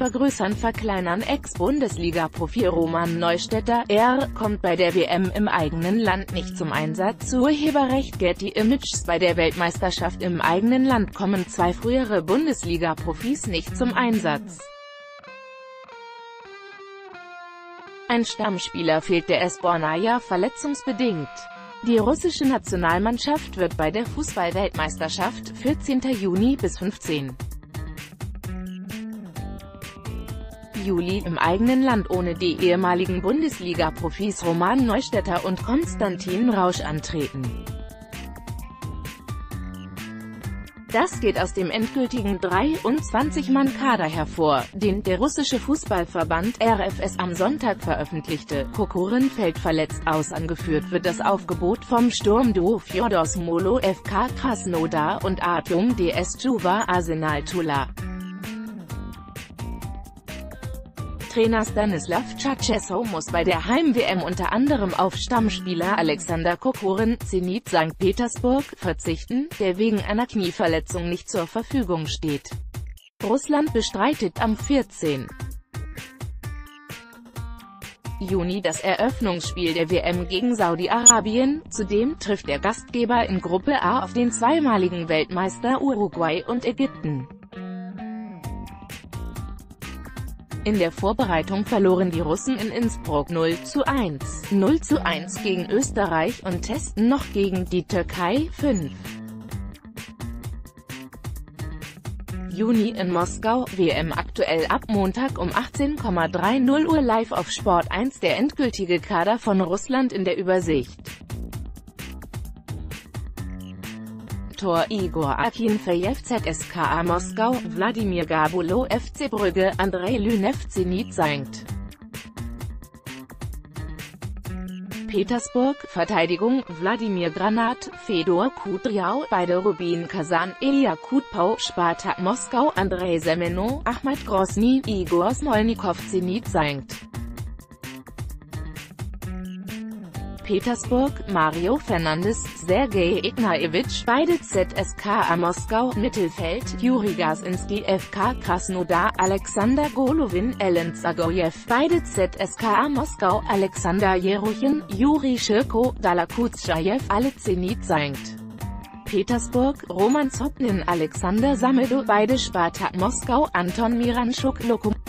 vergrößern verkleinern. Ex-Bundesliga-Profi Roman Neustädter, er kommt bei der WM im eigenen Land nicht zum Einsatz. Urheberrecht Getty Images. Bei der Weltmeisterschaft im eigenen Land kommen zwei frühere Bundesliga-Profis nicht zum Einsatz. Ein Stammspieler fehlt der Esbornaja verletzungsbedingt. Die russische Nationalmannschaft wird bei der Fußball-Weltmeisterschaft 14. Juni bis 15. Juli im eigenen Land ohne die ehemaligen Bundesliga-Profis Roman Neustädter und Konstantin Rausch antreten. Das geht aus dem endgültigen 23-Mann-Kader hervor, den der russische Fußballverband RFS am Sonntag veröffentlichte. Kokorin fällt verletzt aus. Angeführt wird das Aufgebot vom Sturmduo Fjodor Smolo FK Krasnodar und Artyom DS Juva Arsenal Tula. Trainer Stanislav Tschatschesow muss bei der Heim-WM unter anderem auf Stammspieler Alexander Kokorin, Zenit St. Petersburg, verzichten, der wegen einer Knieverletzung nicht zur Verfügung steht. Russland bestreitet am 14. Juni das Eröffnungsspiel der WM gegen Saudi-Arabien. Zudem trifft der Gastgeber in Gruppe A auf den zweimaligen Weltmeister Uruguay und Ägypten. In der Vorbereitung verloren die Russen in Innsbruck 0:1 gegen Österreich und testen noch gegen die Türkei 5. Juni in Moskau, WM aktuell ab Montag um 18:30 Uhr live auf Sport 1. Der endgültige Kader von Russland in der Übersicht. Tor: Igor Akinfejew ZSKA Moskau, Wladimir Gabulo FC Brügge, Andrei Lunev Zenit St. Petersburg, Verteidigung, Wladimir Granat, Fedor Kudryau, beide Rubin Kasan, Elia Kutpau, Spartak Moskau, Andrei Semeno, Ahmad Grosny, Igor Smolnikow Zenit St. Petersburg, Mario Fernandes, Sergei Ignaevich, beide ZSKA Moskau, Mittelfeld, Juri Gasinski FK Krasnodar, Alexander Golovin, Alen Zagoyev, beide ZSKA Moskau, Alexander Jeruchin, Juri Schirko, Dalakutschajew, alle Zenit St. Petersburg, Roman Zopnin, Alexander Samedo, beide Spartak Moskau, Anton Miranchuk, Lokomotiv